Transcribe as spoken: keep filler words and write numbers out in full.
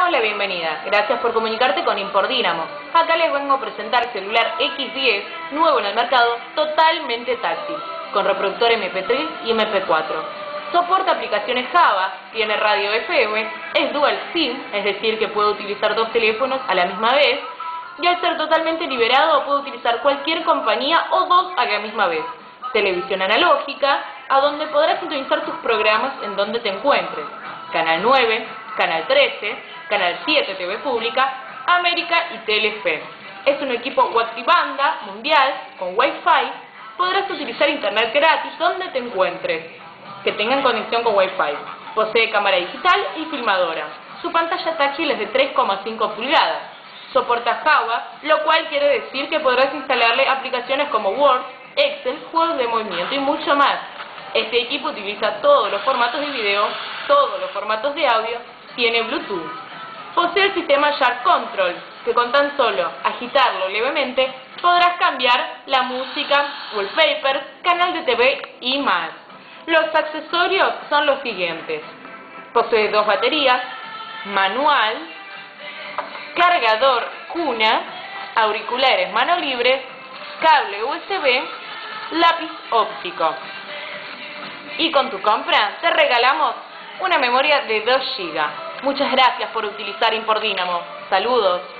damos la bienvenida. Gracias por comunicarte con Import Dynamo. Acá les vengo a presentar el celular equis diez, nuevo en el mercado, totalmente táctil, con reproductor eme pe tres y eme pe cuatro. Soporta aplicaciones Java, tiene radio efe eme, es dual SIM, es decir que puede utilizar dos teléfonos a la misma vez, y al ser totalmente liberado puede utilizar cualquier compañía o dos a la misma vez. Televisión analógica, a donde podrás sintonizar tus programas en donde te encuentres. Canal nueve, Canal trece, Canal siete T V Pública, América y Telefe. Es un equipo Wi-Fi mundial con Wi-Fi. Podrás utilizar internet gratis donde te encuentres, que tengan conexión con Wi-Fi. Posee cámara digital y filmadora. Su pantalla táctil es de tres coma cinco pulgadas. Soporta Java, lo cual quiere decir que podrás instalarle aplicaciones como Word, Excel, juegos de movimiento y mucho más. Este equipo utiliza todos los formatos de video, todos los formatos de audio, tiene Bluetooth. Posee el sistema Shark Control, que con tan solo agitarlo levemente podrás cambiar la música, wallpaper, canal de T V y más. Los accesorios son los siguientes: posee dos baterías, manual, cargador cuna, auriculares mano libre, cable u ese be, lápiz óptico. Y con tu compra te regalamos una memoria de dos gigas. Muchas gracias por utilizar Import Dynamo. Saludos.